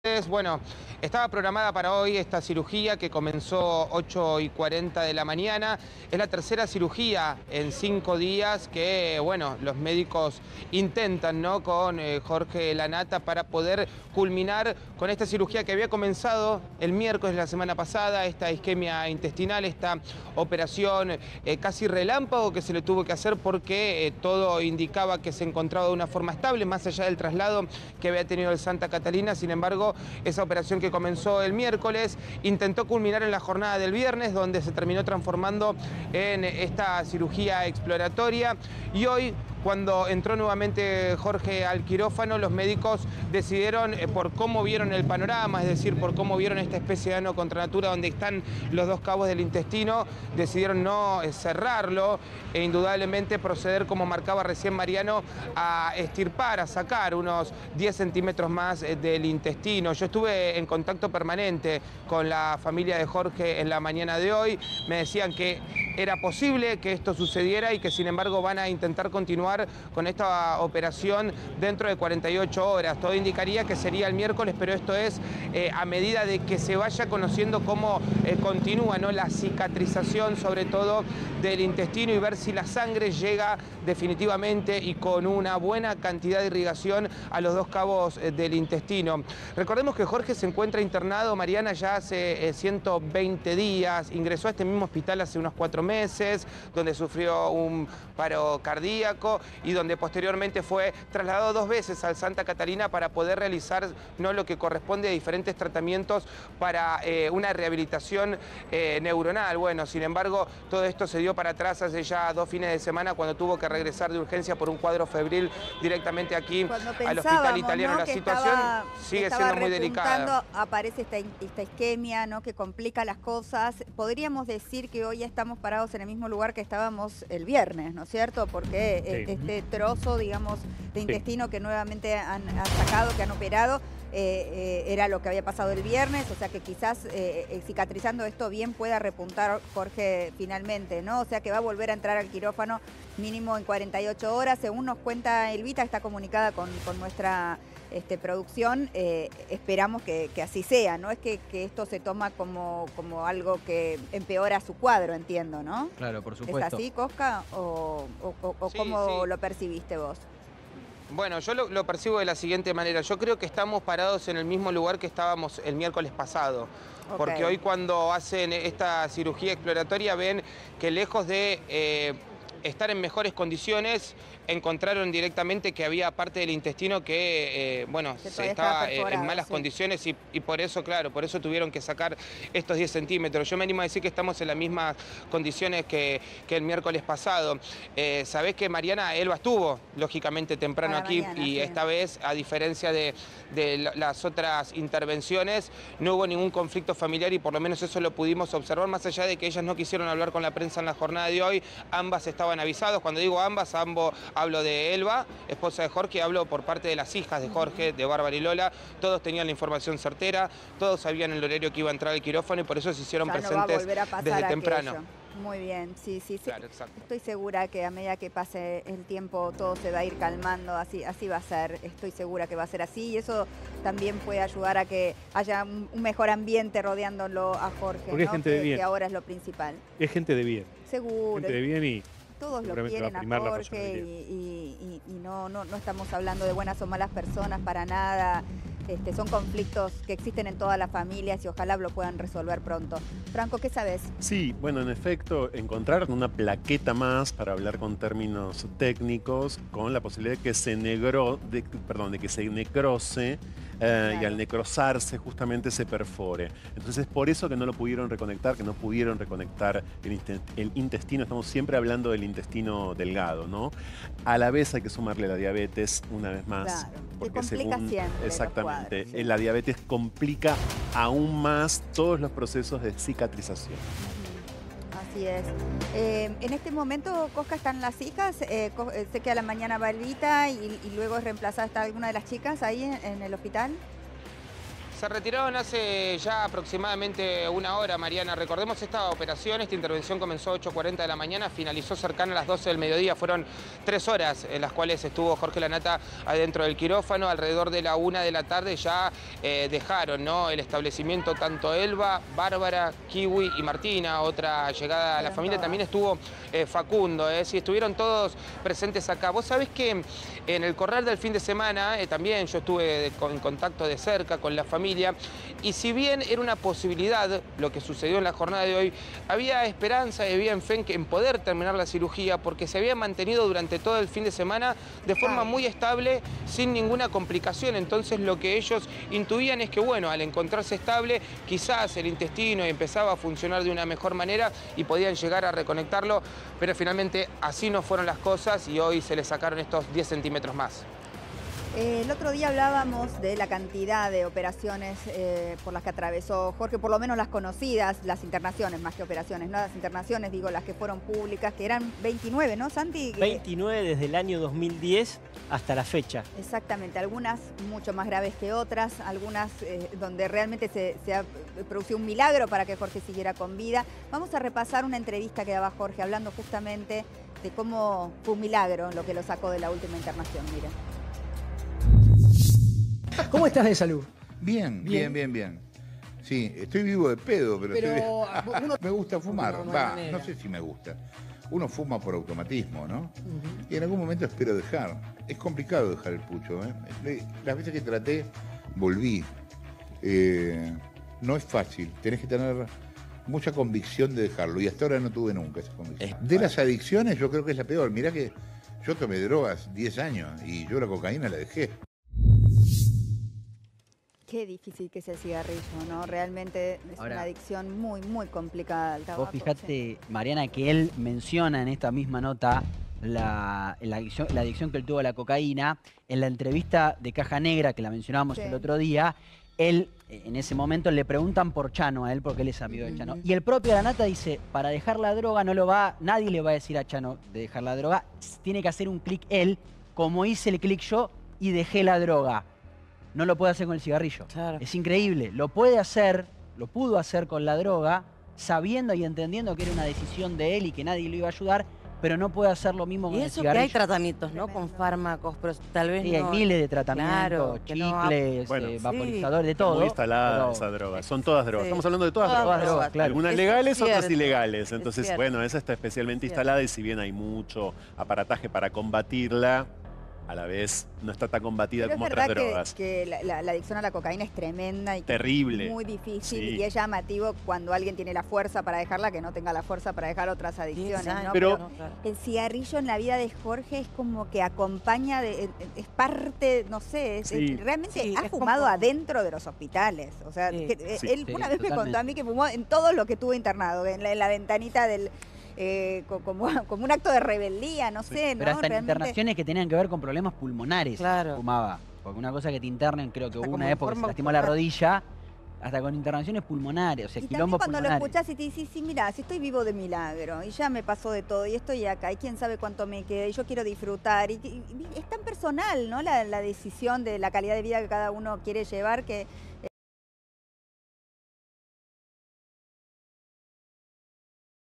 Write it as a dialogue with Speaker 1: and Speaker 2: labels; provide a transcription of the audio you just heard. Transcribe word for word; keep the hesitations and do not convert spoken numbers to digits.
Speaker 1: Bueno, estaba programada para hoy esta cirugía que comenzó ocho y cuarenta de la mañana. Es la tercera cirugía en cinco días que, bueno, los médicos intentan, ¿no?, con eh, Jorge Lanata para poder culminar con esta cirugía que había comenzado el miércoles de la semana pasada, esta isquemia intestinal, esta operación eh, casi relámpago que se le tuvo que hacer porque eh, todo indicaba que se encontraba de una forma estable, más allá del traslado que había tenido el Santa Catalina. Sin embargo, esa operación que comenzó el miércoles intentó culminar en la jornada del viernes, donde se terminó transformando en esta cirugía exploratoria. Y hoy, cuando entró nuevamente Jorge al quirófano, los médicos decidieron, eh, por cómo vieron el panorama, es decir, por cómo vieron esta especie de ano contra natura donde están los dos cabos del intestino, decidieron no eh, cerrarlo e indudablemente proceder, como marcaba recién Mariano, a extirpar, a sacar unos diez centímetros más eh, del intestino. Yo estuve en contacto permanente con la familia de Jorge en la mañana de hoy. Me decían que era posible que esto sucediera y que sin embargo van a intentar continuar con esta operación dentro de cuarenta y ocho horas. Todo indicaría que sería el miércoles, pero esto es eh, a medida de que se vaya conociendo cómo eh, continúa, ¿no?, la cicatrización, sobre todo del intestino, y ver si la sangre llega definitivamente y con una buena cantidad de irrigación a los dos cabos eh, del intestino. Recordemos que Jorge se encuentra internado, Mariana, ya hace eh, ciento veinte días, ingresó a este mismo hospital hace unos cuatro meses, donde sufrió un paro cardíaco y donde posteriormente fue trasladado dos veces al Santa Catalina para poder realizar, ¿no?, lo que corresponde a diferentes tratamientos para eh, una rehabilitación eh, neuronal. Bueno, sin embargo, todo esto se dio para atrás hace ya dos fines de semana, cuando tuvo que regresar de urgencia por un cuadro febril directamente aquí al hospital italiano. ¿No? La situación
Speaker 2: estaba,
Speaker 1: sigue siendo muy delicada.
Speaker 2: Aparece esta, esta isquemia, ¿no?, que complica las cosas. Podríamos decir que hoy estamos parados en el mismo lugar que estábamos el viernes, ¿no es cierto? Porque sí, este trozo, digamos, de intestino sí, que nuevamente han, han sacado, que han operado, eh, eh, era lo que había pasado el viernes, o sea que quizás eh, cicatrizando esto bien pueda repuntar Jorge finalmente, ¿no? O sea que va a volver a entrar al quirófano mínimo en cuarenta y ocho horas, según nos cuenta Elvita, está comunicada con, con nuestra este, producción. Eh, esperamos que, que así sea, ¿no? Es que, que esto se toma como, como algo que empeora su cuadro, entiendo, ¿no?
Speaker 3: Claro, por supuesto.
Speaker 2: ¿Es así, Cosca? ¿O, o, o sí, cómo sí lo percibiste vos?
Speaker 1: Bueno, yo lo, lo percibo de la siguiente manera. Yo creo que estamos parados en el mismo lugar que estábamos el miércoles pasado. Okay. Porque hoy, cuando hacen esta cirugía exploratoria, ven que lejos de eh, estar en mejores condiciones, encontraron directamente que había parte del intestino que, eh, bueno, que se estaba eh, en malas sí. condiciones y, y por eso, claro, por eso tuvieron que sacar estos diez centímetros. Yo me animo a decir que estamos en las mismas condiciones que, que el miércoles pasado. Eh, Sabés que Mariana Elba estuvo, lógicamente, temprano Para aquí mañana, y sí. esta vez, a diferencia de, de las otras intervenciones, no hubo ningún conflicto familiar y por lo menos eso lo pudimos observar, más allá de que ellas no quisieron hablar con la prensa en la jornada de hoy. Ambas estaban avisados. Cuando digo ambas, ambos... Hablo de Elba, esposa de Jorge, hablo por parte de las hijas de Jorge, de Bárbara y Lola. Todos tenían la información certera, todos sabían el horario que iba a entrar al quirófano y por eso se hicieron presentes desde temprano.
Speaker 2: Muy bien, sí, sí, sí.
Speaker 1: Claro, exacto.
Speaker 2: Estoy segura que a medida que pase el tiempo todo se va a ir calmando, así, así va a ser. Estoy segura que va a ser así y eso también puede ayudar a que haya un mejor ambiente rodeándolo a Jorge,
Speaker 4: Porque
Speaker 2: ¿no?
Speaker 4: es gente
Speaker 2: que,
Speaker 4: de bien.
Speaker 2: que ahora es lo principal.
Speaker 4: Es gente de bien.
Speaker 2: Seguro.
Speaker 4: Gente de bien y...
Speaker 2: Todos lo quieren a Jorge y, y, y, y no, no, no estamos hablando de buenas o malas personas para nada. Este, son conflictos que existen en todas las familias y ojalá lo puedan resolver pronto. Franco, ¿qué sabes?
Speaker 5: Sí, bueno, en efecto, encontraron una plaqueta más, para hablar con términos técnicos, con la posibilidad de que se negro, de, perdón, de que se necrose eh, claro. y al necrosarse justamente se perfore. Entonces, por eso que no lo pudieron reconectar, que no pudieron reconectar el, el intestino. Estamos siempre hablando del intestino delgado, ¿no? A la vez hay que sumarle la diabetes una vez más.
Speaker 2: Claro,
Speaker 5: porque
Speaker 2: que complica
Speaker 5: según,
Speaker 2: siempre.
Speaker 5: Exactamente.
Speaker 2: Cuadros, sí.
Speaker 5: La diabetes complica aún más todos los procesos de cicatrización.
Speaker 2: Así es. Eh, en este momento, Cosca, están las hijas. Eh, sé que a la mañana va Elvita y, y luego es reemplazada. ¿Está alguna de las chicas ahí en, en el hospital?
Speaker 1: Se retiraron hace ya aproximadamente una hora, Mariana. Recordemos esta operación, esta intervención comenzó a ocho cuarenta de la mañana, finalizó cercana a las doce del mediodía. Fueron tres horas en las cuales estuvo Jorge Lanata adentro del quirófano. Alrededor de la una de la tarde ya eh, dejaron, ¿no?, el establecimiento tanto Elba, Bárbara, Kiwi y Martina. Otra llegada a la familia. También estuvo eh, Facundo. Eh. Sí, estuvieron todos presentes acá. Vos sabés que en el correr del fin de semana eh, también yo estuve en contacto de cerca con la familia. Y si bien era una posibilidad lo que sucedió en la jornada de hoy, había esperanza y había en fe en poder terminar la cirugía porque se había mantenido durante todo el fin de semana de forma muy estable, sin ninguna complicación. Entonces lo que ellos intuían es que, bueno, al encontrarse estable, quizás el intestino empezaba a funcionar de una mejor manera y podían llegar a reconectarlo, pero finalmente así no fueron las cosas y hoy se le sacaron estos diez centímetros más.
Speaker 2: Eh, el otro día hablábamos de la cantidad de operaciones eh, por las que atravesó Jorge, por lo menos las conocidas, las internaciones más que operaciones, no las internaciones, digo, las que fueron públicas, que eran veintinueve, ¿no, Santi?
Speaker 3: veintinueve desde el año dos mil diez hasta la fecha.
Speaker 2: Exactamente, algunas mucho más graves que otras, algunas eh, donde realmente se, se ha producido un milagro para que Jorge siguiera con vida. Vamos a repasar una entrevista que daba Jorge hablando justamente de cómo fue un milagro lo que lo sacó de la última internación, mira.
Speaker 4: ¿Cómo estás de salud?
Speaker 6: Bien, bien, bien, bien. Sí, estoy vivo de pedo, pero,
Speaker 4: pero
Speaker 6: estoy...
Speaker 4: uno...
Speaker 6: me gusta fumar.
Speaker 4: No, no,
Speaker 6: Va,
Speaker 4: manera.
Speaker 6: no sé si me gusta. Uno fuma por automatismo, ¿no? Uh-huh. Y en algún momento espero dejar. Es complicado dejar el pucho, ¿eh? Las veces que traté, volví. Eh, no es fácil. Tenés que tener mucha convicción de dejarlo. Y hasta ahora no tuve nunca esa convicción. Es... De las adicciones, yo creo que es la peor. Mirá que yo tomé drogas diez años y yo la cocaína la dejé.
Speaker 2: Qué difícil que es el cigarrillo, ¿no? Realmente es Ahora, una adicción muy, muy complicada al tabaco.
Speaker 7: Vos fijate, sí. Mariana, que él menciona en esta misma nota la, la, adicción, la adicción que él tuvo a la cocaína. En la entrevista de Caja Negra, que la mencionábamos sí. el otro día, él, en ese momento, le preguntan por Chano a él, porque él es amigo uh-huh. de Chano. Y el propio Lanata dice, para dejar la droga no lo va, nadie le va a decir a Chano de dejar la droga, tiene que hacer un clic él, como hice el clic yo y dejé la droga. No lo puede hacer con el cigarrillo. Claro. Es increíble. Lo puede hacer, lo pudo hacer con la droga, sabiendo y entendiendo que era una decisión de él y que nadie lo iba a ayudar, pero no puede hacer lo mismo con el cigarrillo. Y eso que
Speaker 8: hay tratamientos, ¿no? Con fármacos, pero tal vez
Speaker 7: sí,
Speaker 8: no...
Speaker 7: hay miles de tratamientos, claro, chicles, no... bueno, eh, vaporizadores, sí. de todo.
Speaker 5: Muy instalada pero... esa droga. Son todas drogas. Sí. Estamos hablando de todas, todas drogas. drogas claro. Algunas es legales, cierto. Otras ilegales. Entonces, bueno, esa está especialmente instalada y si bien hay mucho aparataje para combatirla, a la vez no está tan combatida
Speaker 2: pero
Speaker 5: como
Speaker 2: es
Speaker 5: otras
Speaker 2: verdad
Speaker 5: drogas.
Speaker 2: Que, que la, la, la adicción a la cocaína es tremenda y
Speaker 5: terrible,
Speaker 2: muy difícil
Speaker 5: sí.
Speaker 2: y es llamativo cuando alguien tiene la fuerza para dejarla que no tenga la fuerza para dejar otras adicciones, sí, ¿no?
Speaker 5: Pero,
Speaker 2: pero claro. el cigarrillo en la vida de Jorge es como que acompaña, de, es parte, no sé, es, sí. realmente sí, ha fumado como... adentro de los hospitales. O sea, sí. que, sí. él sí, una vez totalmente. me contó a mí que fumó en todo lo que tuvo internado, en la, en la ventanita del... Eh, como, como un acto de rebeldía, no sí. sé, ¿no?
Speaker 7: Pero hasta en
Speaker 2: Realmente...
Speaker 7: internaciones que tenían que ver con problemas pulmonares claro. fumaba. Porque una cosa que te internen, creo que hasta hubo una época que se lastimó la rodilla, hasta con internaciones pulmonares, o sea,
Speaker 2: y
Speaker 7: quilombo
Speaker 2: cuando
Speaker 7: pulmonares.
Speaker 2: lo escuchás y te dices, sí, mira, si estoy vivo de milagro, y ya me pasó de todo, y estoy acá, y quién sabe cuánto me queda, y yo quiero disfrutar, y, y, y es tan personal, ¿no? La, la decisión de la calidad de vida que cada uno quiere llevar, que